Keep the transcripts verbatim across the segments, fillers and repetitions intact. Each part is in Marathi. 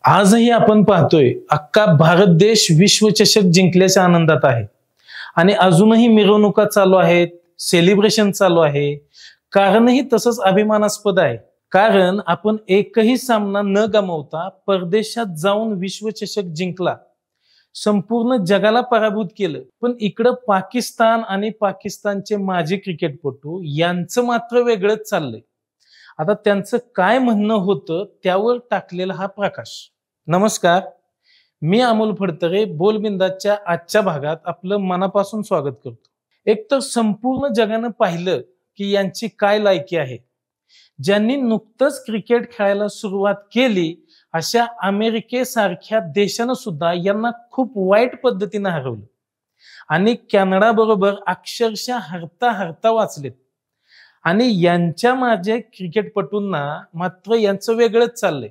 आजही आपण पाहतोय अख्खा भारत देश विश्वचषक जिंकल्याच्या आनंदात आहे आणि अजूनही मिरवणुका चालू आहेत, सेलिब्रेशन चालू आहे. कारणही तसंच अभिमानास्पद आहे. कारण आपण एकही सामना न गमावता परदेशात जाऊन विश्वचषक जिंकला, संपूर्ण जगाला पराभूत केलं. पण इकडं पाकिस्तान आणि पाकिस्तानचे माजी क्रिकेटपटू यांचं मात्र वेगळंच चाललंय. आता त्यांचं काय म्हणणं होतं त्यावर टाकलेला हा प्रकाश. नमस्कार, मी अमोल फडतरे बोलबिंदाच्या आजच्या भागात आपलं मनापासून स्वागत करतो. एक तर संपूर्ण जगानं पाहिलं की यांची काय लायकी आहे. ज्यांनी नुकतंच क्रिकेट खेळायला सुरुवात केली अशा अमेरिकेसारख्या देशानं सुद्धा यांना खूप वाईट पद्धतीने हरवलं आणि कॅनडा बरोबर अक्षरशः हरता हरता वाचलेत. आणि यांच्या माझे क्रिकेटपटूंना मात्र यांचं वेगळंच चाललंय.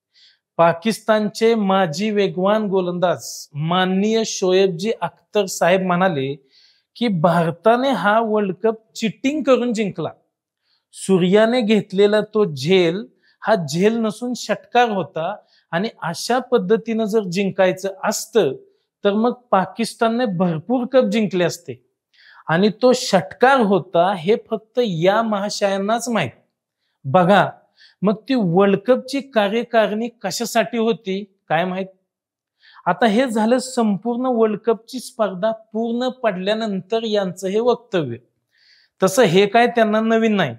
पाकिस्तानचे माजी वेगवान गोलंदाज माननीय शोएबजी अख्तर साहेब म्हणाले की भारताने हा वर्ल्ड कप चिटिंग करून जिंकला. सूर्याने घेतलेला तो झेल हा झेल नसून षटकार होता आणि अशा पद्धतीनं जर जिंकायचं असतं तर मग पाकिस्तानने भरपूर कप जिंकले असते आणि तो षटकार होता हे फक्त या महाशयांनाच माहित. बघा मग ती वर्ल्ड कपची कार्यकारिणी कशासाठी होती काय माहित. आता हे झालं संपूर्ण वर्ल्ड कपची स्पर्धा पूर्ण पडल्यानंतर यांचं हे वक्तव्य. तसं हे काय त्यांना नवीन नाही.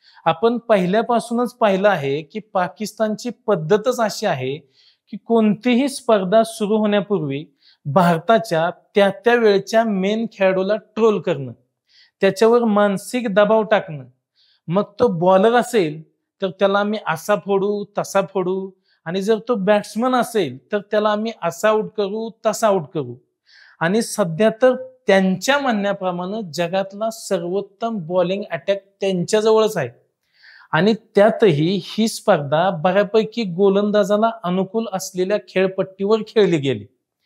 आपण पहिल्यापासूनच पाहिलं आहे की पाकिस्तानची पद्धतच अशी आहे की कोणतीही स्पर्धा सुरू होण्यापूर्वी भारताच्या त्या त्या वेळच्या मेन खेळाडूला ट्रोल करणं, त्याच्यावर मानसिक दबाव टाकणं. मग तो बॉलर असेल तर त्याला आम्ही असा फोडू तसा फोडू आणि जर तो बॅट्समन असेल तर त्याला आम्ही असा आउट करू तसा आउट करू. आणि सध्या तर त्यांच्या म्हणण्याप्रमाणे जगातला सर्वोत्तम बॉलिंग अटॅक त्यांच्याजवळच आहे आणि त्यातही ही स्पर्धा बऱ्यापैकी गोलंदाजाला अनुकूल असलेल्या खेळपट्टीवर खेळली गेली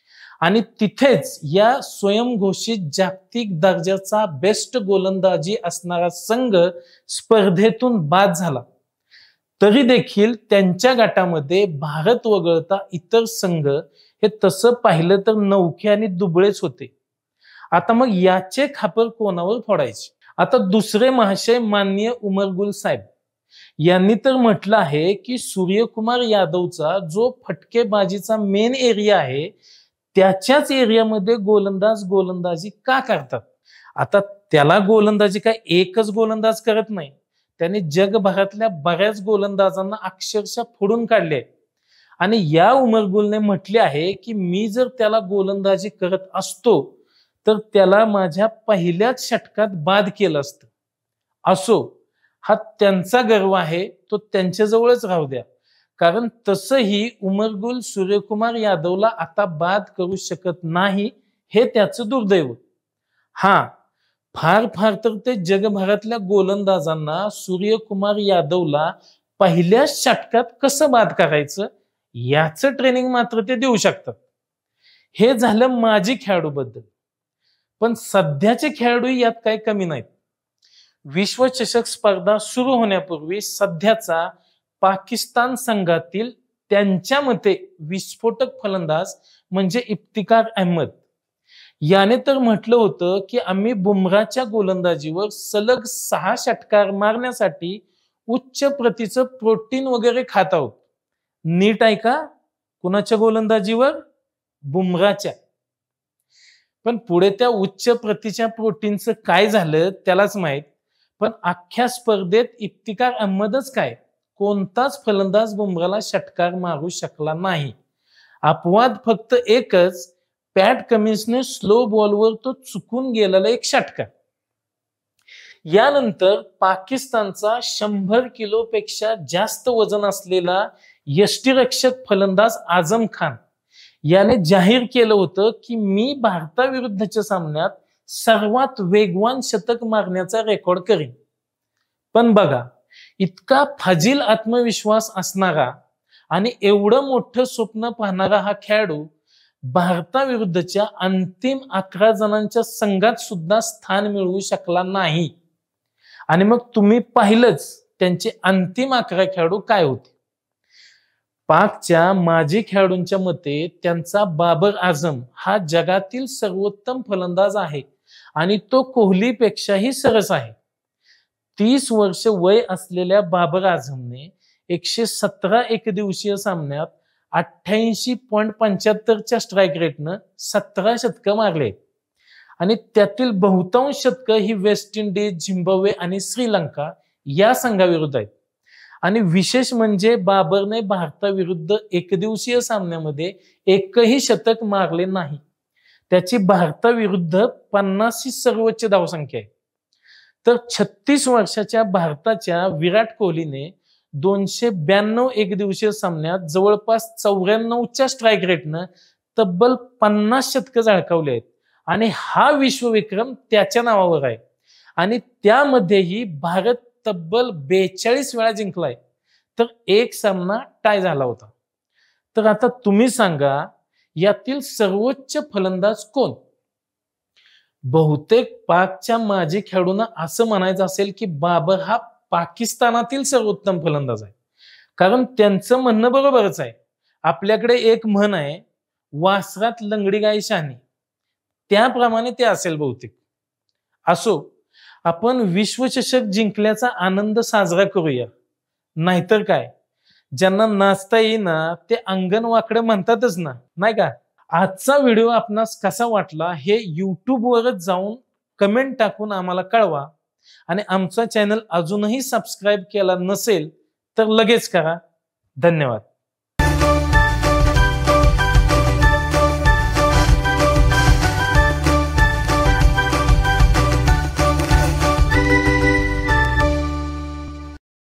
आणि तिथेच या स्वयंघोषित जागतिक दर्जाचा बेस्ट गोलंदाजी असणारा संघ स्पर्धेतून बाद झाला. तरी देखील त्यांच्या गटामध्ये भारत वगळता इतर संघ हे तसं पाहिलं तर नवखे आणि दुबळेच होते. आता मग याचे खापर कोणावर फोडायचे. आता दुसरे महाशय माननीय उमर गुल साहेब यांनी तर म्हटलं आहे की सूर्यकुमार यादवचा जो फटकेबाजीचा मेन एरिया आहे त्याच्याच एरियामध्ये गोलंदाज गोलंदाजी का करतात. आता त्याला गोलंदाजी काय एकच गोलंदाज करत नाही, त्याने जगभरातल्या बऱ्याच गोलंदाजांना अक्षरशः फोडून काढले. आणि या उमर गुलने म्हटले आहे की मी जर त्याला गोलंदाजी करत असतो तर त्याला माझ्या पहिल्याच षटकात बाद केलं असतं. असो, हा त्यांचा गर्व आहे, तो त्यांच्याजवळच राहू द्या. कारण तसंही उमर गुल सूर्यकुमार यादवला आता बाद करू शकत नाही हे त्याचं दुर्दैव. हा फार फार तर ते जगभरातल्या गोलंदाजांना सूर्यकुमार यादवला पहिल्या षटकात कसं बाद करायचं याचं ट्रेनिंग मात्र ते देऊ शकतात. हे झालं माजी खेळाडूबद्दल. पण सध्याचे खेळाडू यात काही कमी नाहीत. विश्वचषक स्पर्धा सुरू होण्यापूर्वी सध्याचा पाकिस्तान संघातील त्यांच्या मते विस्फोटक फलंदाज म्हणजे इफ्तिकार अहमद याने तर म्हटलं होतं की आम्ही बुमराच्या गोलंदाजीवर सलग सहा षटकार मारण्यासाठी उच्च प्रतीचं प्रोटीन वगैरे खात आहोत. नीट ऐका, कुणाच्या गोलंदाजीवर? बुमराच्या. पण पुढे त्या उच्च प्रतीच्या प्रोटीनचं काय झालं त्यालाच माहित. पण अख्ख्या स्पर्धेत इफ्तिकार अहमदच काय कोणताच फलंदाज बुमराला षटकार मारू शकला नाही. अपवाद फक्त एकच, पॅट कमिन्सने स्लो बॉलवर तो चुकून गेलेला एक षटकार. यानंतर पाकिस्तानचा शंभर किलो पेक्षा जास्त वजन असलेला यष्टिरक्षक फलंदाज आझम खान याने जाहीर केलं होतं की मी भारताविरुद्धच्या सामन्यात सर्वात वेगवान शतक मारण्याचा रेकॉर्ड करीन. पण बघा, इतका फाजील आत्मविश्वास असणारा आणि एवढं मोठं स्वप्न पाहणारा हा खेळाडू भारताविरुद्धच्या अंतिम अकरा जणांच्या संघात सुद्धा स्थान मिळवू शकला नाही. आणि मग तुम्ही पाहिलंच त्यांचे अंतिम अकरा खेळाडू काय होते. पाकच्या माजी खेळाडूंच्या मते त्यांचा बाबर आझम हा जगातील सर्वोत्तम फलंदाज आहे आणि तो कोहलीपेक्षाही सरस आहे. तीस वर्ष वय असलेल्या बाबर आझमने एकशे सतरा एकदिवसीय सामन्यात अठ्ठ्याऐंशी पॉईंट पंच्याहत्तरच्या स्ट्राईक रेटनं सतरा शतकं मारले आणि त्यातील बहुतांश शतकं ही वेस्ट इंडिज, झिम्बाब्वे आणि श्रीलंका या संघाविरुद्ध आहेत. आणि विशेष म्हणजे बाबरने भारताविरुद्ध एकदिवसीय सामन्यामध्ये एकही शतक मारले नाही. त्याची भारताविरुद्ध पन्नासशी सर्वोच्च धावसंख्या आहे. तर छत्तीस वर्षाच्या भारताच्या विराट कोहलीने दोनशे ब्याण्णव एकदिवसीय सामन्यात जवळपास चौऱ्याण्णवच्या स्ट्राईक रेटनं तब्बल पन्नास शतकं झळकावले आहेत आणि हा विश्वविक्रम त्याच्या नावावर आहे. आणि त्यामध्येही भारत तब्बल बेचाळीस वेळा जिंकलाय, तर एक सामना टाय झाला होता. तर आता तुम्ही सांगा, यातील सर्वोच्च फलंदाज कोण? बहुतेक पाकच्या माजी खेळाडूंना असं म्हणायचं असेल की बाबर हा पाकिस्तानातील सर्वोत्तम फलंदाज आहे, कारण त्यांचं म्हणणं बरोबरच आहे. आपल्याकडे एक म्हण आहे, वासरात लंगडी गाय शहाणी, त्याप्रमाणे ते असेल बहुतेक. असो, आपण विश्वचषक जिंकल्याचा आनंद साजरा करूया. नाहीतर काय, ज्यांना नाचता येईना ते अंगण वाकडं म्हणतातच ना, नाही का? आजचा व्हिडिओ आपणास कसा वाटला हे यूट्यूबवरच जाऊन कमेंट टाकून आम्हाला कळवा. आणि आमचा चॅनल अजूनही सबस्क्राईब केला नसेल तर लगेच करा. धन्यवाद.